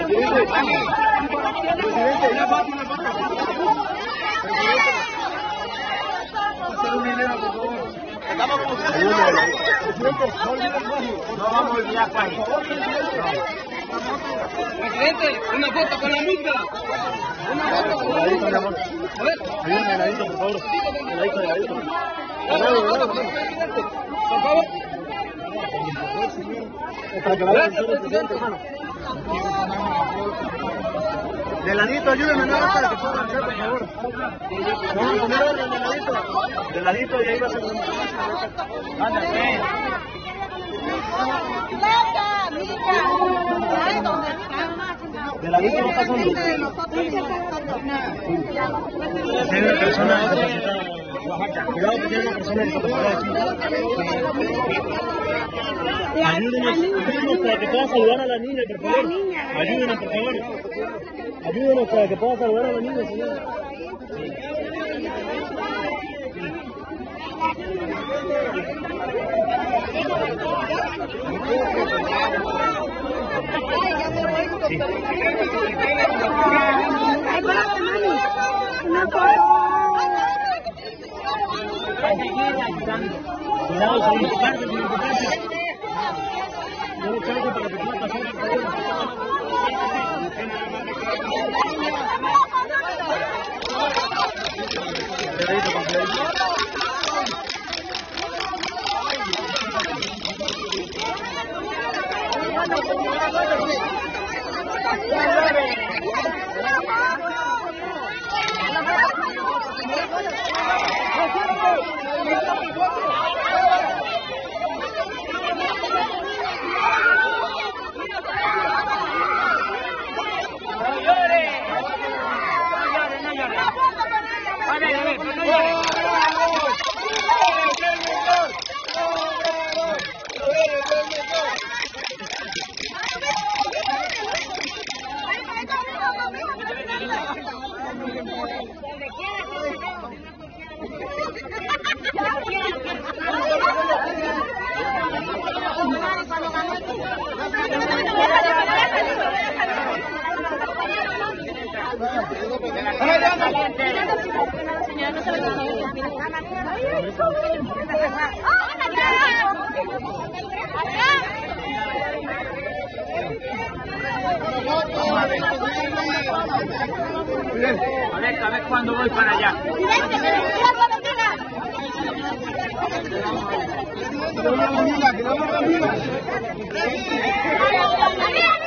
No vamos a olvidar, país. Presidente, una foto con la multa. Una foto con la multa. A ver. Ayúdame, heladito, por favor. Heladito. Por favor. Gracias, presidente, hermano. De ladito, ayúdame, no, para que puedan hacer, por favor. Vamos a poner orden, de ladito. De ladito, y ahí va a ser. Ándale. De ladito no está solo. Tiene una persona discapacitada. Cuidado que tiene una persona discapacitada aquí. Ayúdenos para que pueda saludar a la niña, por favor. Ayúdenos, por favor. Ayúdenos para que pueda saludar a la niña, señor. Cuidado, son importantes, son importantes. No lo cargue para que pueda pasar, por favor. A ver cuándo voy para allá. ¡Mira!